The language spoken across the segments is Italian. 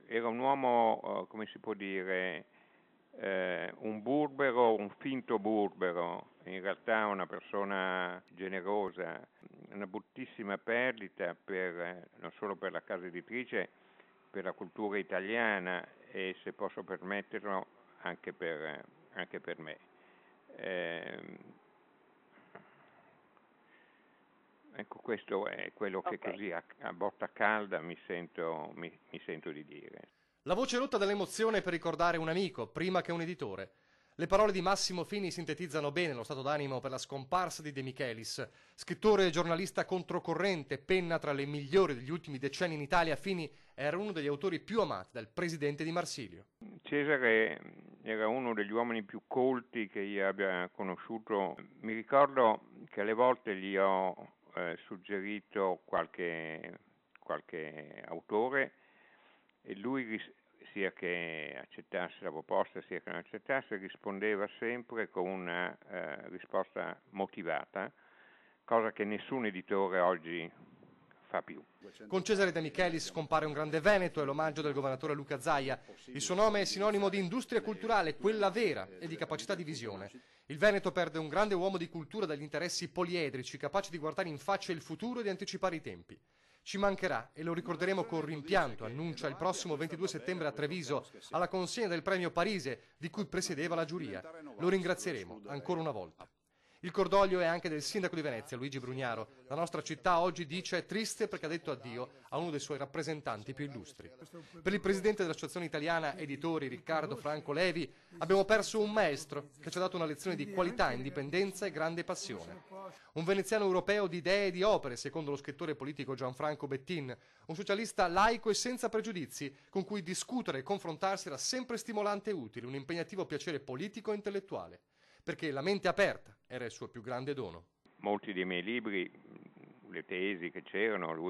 era un uomo, come si può dire, un burbero, un finto burbero, in realtà una persona generosa, una bruttissima perdita non solo per la casa editrice, per la cultura italiana e, se posso permetterlo, anche per me. Ecco, questo è quello che così a botta calda mi sento di dire. La voce rotta dell'emozione per ricordare un amico, prima che un editore. Le parole di Massimo Fini sintetizzano bene lo stato d'animo per la scomparsa di De Michelis. Scrittore e giornalista controcorrente, penna tra le migliori degli ultimi decenni in Italia, Fini era uno degli autori più amati dal presidente di Marsilio. Cesare era uno degli uomini più colti che io abbia conosciuto. Mi ricordo che alle volte gli ho suggerito qualche autore e lui, sia che accettasse la proposta sia che non accettasse, rispondeva sempre con una risposta motivata, cosa che nessun editore oggi fa più. Con Cesare De Michelis scompare un grande veneto e l'omaggio del governatore Luca Zaia. Il suo nome è sinonimo di industria culturale, quella vera, e di capacità di visione. Il Veneto perde un grande uomo di cultura dagli interessi poliedrici, capaci di guardare in faccia il futuro e di anticipare i tempi. Ci mancherà e lo ricorderemo con rimpianto, annuncia il prossimo 22 settembre a Treviso, alla consegna del premio Parise, di cui presiedeva la giuria. Lo ringrazieremo ancora una volta. Il cordoglio è anche del sindaco di Venezia, Luigi Brugnaro. La nostra città oggi dice è triste perché ha detto addio a uno dei suoi rappresentanti più illustri. Per il presidente dell'Associazione Italiana Editori, Riccardo Franco Levi, abbiamo perso un maestro che ci ha dato una lezione di qualità, indipendenza e grande passione. Un veneziano europeo di idee e di opere, secondo lo scrittore politico Gianfranco Bettin, un socialista laico e senza pregiudizi, con cui discutere e confrontarsi era sempre stimolante e utile, un impegnativo piacere politico e intellettuale. Perché la mente aperta era il suo più grande dono. Molti dei miei libri, le tesi che c'erano, lui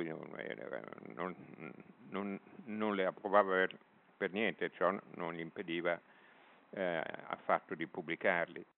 non le approvava per niente, ciò non gli impediva affatto di pubblicarli.